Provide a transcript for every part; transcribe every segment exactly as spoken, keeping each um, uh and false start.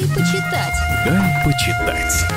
почитать. Дай почитать.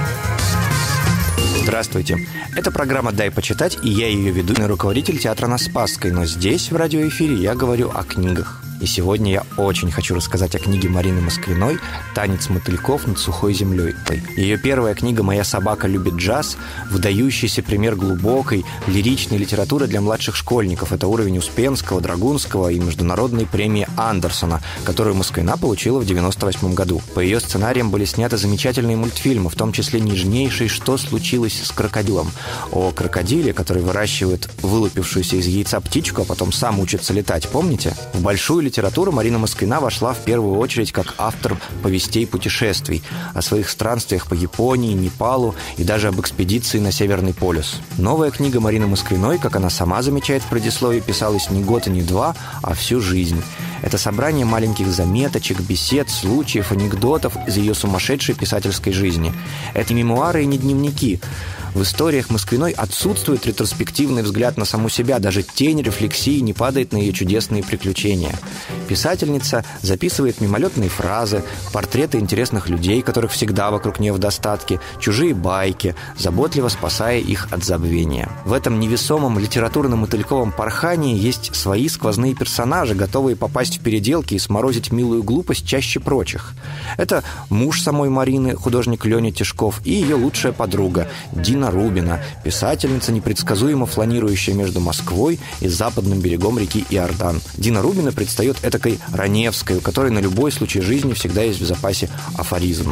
Здравствуйте. Это программа «Дай почитать», и я ее ведущий, руководитель театра на Спасской. Но здесь, в радиоэфире, я говорю о книгах. И сегодня я очень хочу рассказать о книге Марины Москвиной «Танец мотыльков над сухой землей». Ее первая книга «Моя собака любит джаз» – выдающийся пример глубокой, лиричной литературы для младших школьников. Это уровень Успенского, Драгунского и международной премии Андерсона, которую Москвина получила в девяносто восьмом году. По ее сценариям были сняты замечательные мультфильмы, в том числе нежнейший «Что случилось с крокодилом?» о крокодиле, который выращивает вылупившуюся из яйца птичку, а потом сам учится летать. Помните? В большую литературу Марина Москвина вошла в первую очередь как автор повестей путешествий о своих странствиях по Японии, Непалу и даже об экспедиции на Северный полюс. Новая книга Марины Москвиной, как она сама замечает в предисловии, писалась не год и не два, а всю жизнь. Это собрание маленьких заметочек, бесед, случаев, анекдотов из ее сумасшедшей писательской жизни. Это мемуары и не дневники. В историях Москвиной отсутствует ретроспективный взгляд на саму себя, даже тень рефлексии не падает на ее чудесные приключения. Писательница записывает мимолетные фразы, портреты интересных людей, которых всегда вокруг нее в достатке, чужие байки, заботливо спасая их от забвения. В этом невесомом литературно-мотыльковом порхании есть свои сквозные персонажи, готовые попасть в переделки и сморозить милую глупость чаще прочих. Это муж самой Марины, художник Леня Тишков, и ее лучшая подруга Дина Рубина, писательница, непредсказуемо фланирующая между Москвой и западным берегом реки Иордан. Дина Рубина предстает этакой Раневской, у которой на любой случай жизни всегда есть в запасе афоризм.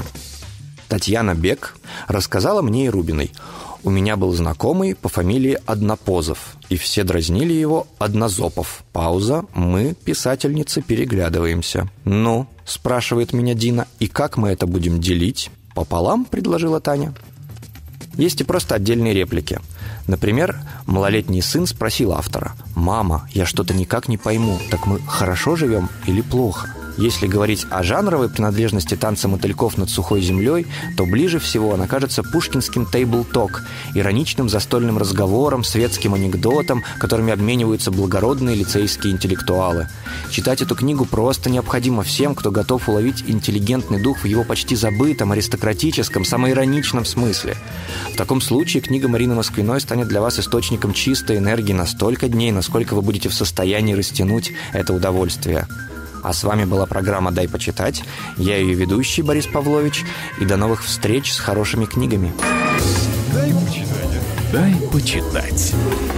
Татьяна Бек рассказала мне и Рубиной: «У меня был знакомый по фамилии Однопозов, и все дразнили его Однозопов». Пауза. Мы, писательницы, переглядываемся. «Ну?» – спрашивает меня Дина. «И как мы это будем делить?» «Пополам?» – предложила Таня. Есть и просто отдельные реплики. Например, малолетний сын спросил автора: «Мама, я что-то никак не пойму, так мы хорошо живем или плохо?» Если говорить о жанровой принадлежности танца мотыльков над сухой землей, то ближе всего она кажется пушкинским тейбл-ток, ироничным застольным разговором, светским анекдотом, которыми обмениваются благородные лицейские интеллектуалы. Читать эту книгу просто необходимо всем, кто готов уловить интеллигентный дух в его почти забытом, аристократическом, самоироничном смысле. В таком случае книга Марины Москвиной станет для вас источником чистой энергии на столько дней, насколько вы будете в состоянии растянуть это удовольствие. А с вами была программа «Дай почитать». Я ее ведущий Борис Павлович. И до новых встреч с хорошими книгами. Дай почитать. Дай почитать.